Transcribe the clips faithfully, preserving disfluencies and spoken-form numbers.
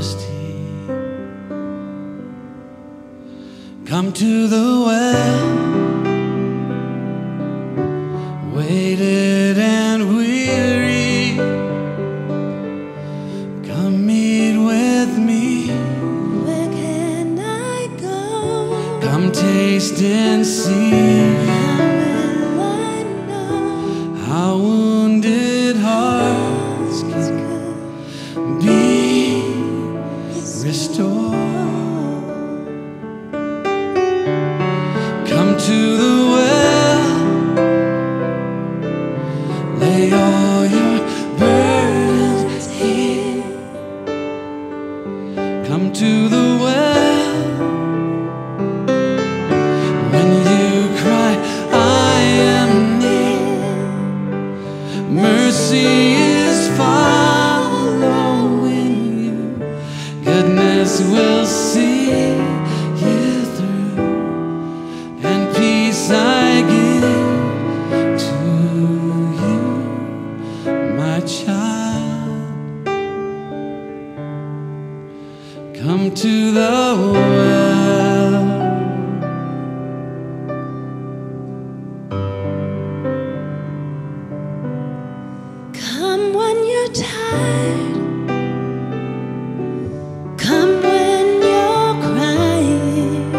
thirsty. Come to the well, waited and weary. Come meet with me. Where can I go? Come taste and see. How will I know? How wounded hearts can be restored. Come to the well, lay all your burdens here. Come to the well, when you cry, I am near. Mercy is following you. Goodness will see you through, and peace I give to you, my child. Come to the well. Come when you're tired. Come when you're crying.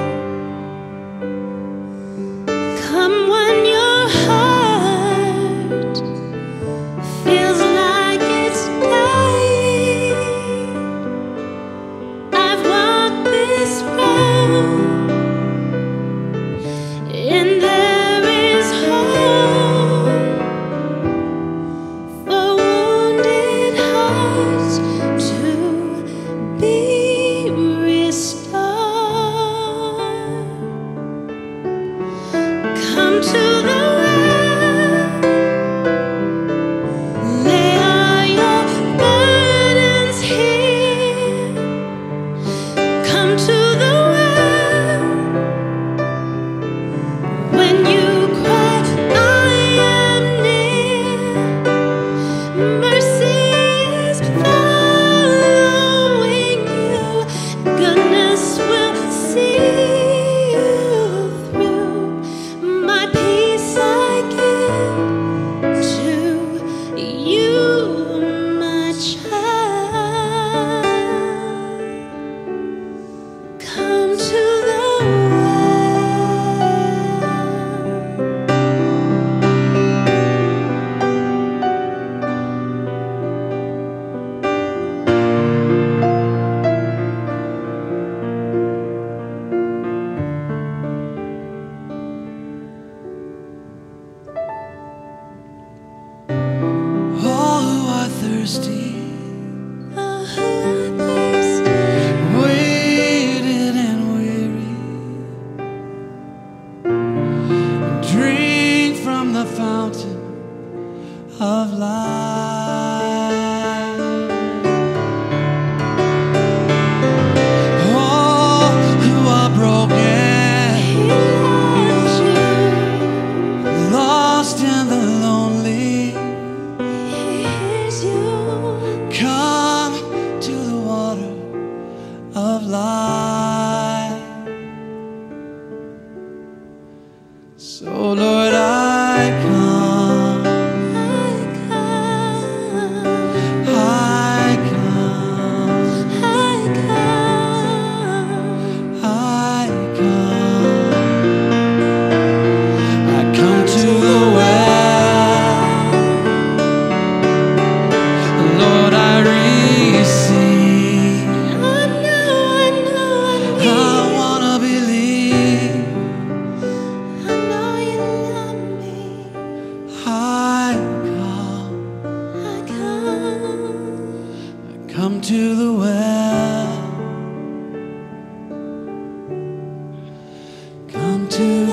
Come when your heart feels like it's dying. I've walked this road, and there is hope for wounded hearts to be restored. Come to the well, lay all your burdens here. Come to the well, when you cry, I am near. Mercy is following you. Goodness will see you through. My peace I give to you, my child. Come to the All who are thirsty, oh, who are thirsty. waited and weary, drink from the fountain of life. All who are broken, He loves you. lost in the lonely, He hears you. come to the water of life. So Lord, I come, I come. I come, I come. I come. I come to the well, Lord, I receive. I know, I know, I I need. wanna believe. I know you love me. I come, I come. I come to the well. Come to